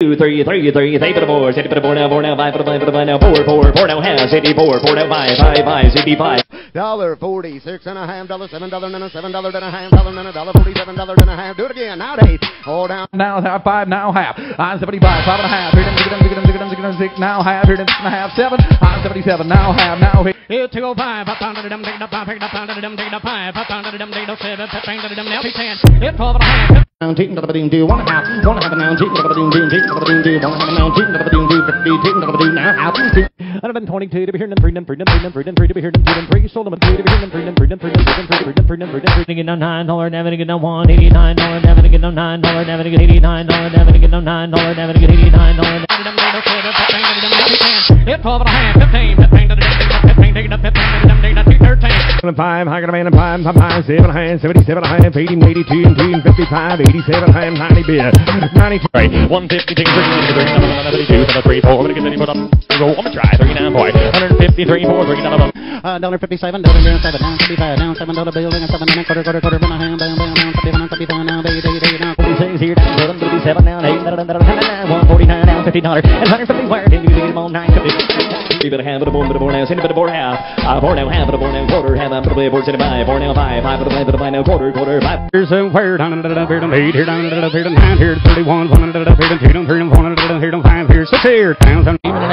2, 3, 3, 3, 3 for the board, 6 for the board now, 4 now, 5 for the 5 for the 5 now, 4, 4, 4 now, half, 64, 4 now, 5, 5, 5, 65. $46.5, $7 and a $7 and a half, $1 and a $47 and a half. Do it again. Now to 8. All down. Now half, 5, now half. I'm 75, 5 and a half. 6, now half. 6 and a half, 7. I'm 77, now half, now 8. 205, I found it, take the 5, take the 5, take the 5, I found it, take the 7, take the now 10. 12 and a half. Now, take the 1 and a half, 1 and a half, now take the 1 and a half, now 2. 122 to be here, and 3 to be here, and 3 sold them 3 to be here, and 3 to get no $9, never to get no $189, never to get no $9, never to get $89, never to get no $9, never to get $89. 12 and a half, 15 to 5, I got a man and 5, 5, 7 and a half, 77 and a half, 80, 82, and 2, and 55, 87 and a half, 90 bid, 93, 150, 32, 3, 4, I'm gonna get any put up, go, I'm gonna try, 39, boy, 153, 4, $3, $57, down 55, down $7 bill, and a 7 and a quarter, and a hand, down, 55, now, 46, here, down, 37, down, 8, 149, down, $50, and 150, where did you get them all 950? You better have it a board now, send it a board half, 4 now, half of a board now, quarter, half, I'm probably a board, 75, 4 now, 5, 5 for the 5 now, quarter, 5. Here's a where down, 8, here, down, 9, here, 31, 1, 2, 3, 4, 5, here, 6, here, down, 7, 1,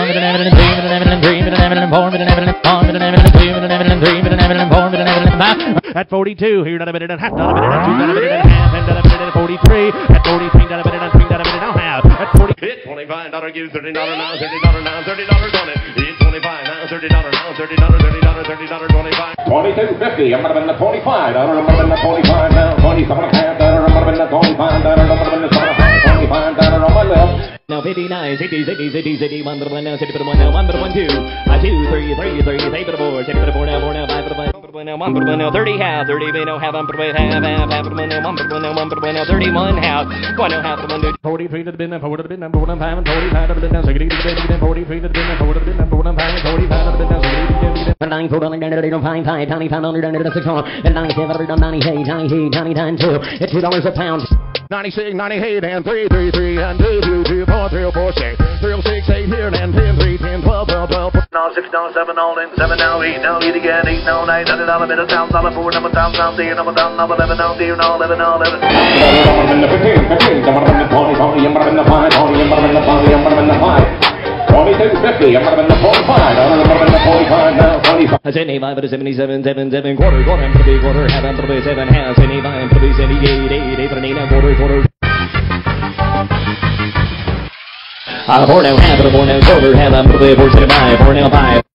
3, at 42, here, $1, half, $2, 43, at 43, $3, at 40. Hit $25, gives $30 now, $30 now, $30 on it. Hit $25 now, $30 now, $30, 25. 22.50, I'm gonna been the 25, I don't remember the 45 now, 27 and a half, I don't remember the 25, I don't remember the 25, I don't know my left. Now 59, 60, 1 for the 1 now, 60 for the 1 now, 1 for the 1, 2, 2, 3, 8 for the 4, 6 for the 4 now, 4 now, 5 for the 5, 1 for the 1 now, 1 for the 1 now, 30 half, 30 now, half, 1 for the 1, half for the 1 now, 1 for the 1 now, 1 for the 1 now, 31 half, 1 now, half for the 1, 2, 43 to the bin, 4 to the bin, 4 to the 5, 45 to the bin, 60 to the bin, 43 to the bin, 4 to the bin, 4 to the 5, 45 to the bin, 60 to the bin. 9, 4, 5, 5, 95, 600, and 97, 98, 99, 2, it's $2 a pound. 96, 98, and 3, 3, 3, and 2, 2, 2, 4, 3, 4, 6, 3, 6, 8 here, and 10, 3, 10, 12, 12, 12. Now 6, now 7, all in, 7 now, 8 now, 8 again, 8 now, 9, $100, bit of $1,000, 4, number $1,000, now, dear, number $1,000, now 11, now, dear, now 11, now 11. I'm the 15, I'm the 20, I'm the 5, I'm the 5. 22.50, I'm gonna been the 45, I'm gonna been the 45 now, 25. 75 to 77, 7, quarter, I'm for the quarter, half, I'm for the 7 half, 75 for the 78, 8 for the 8 quarter. 4 now, half of the 4 now, quarter, half, I'm for the 4, 75, 4 now, 5.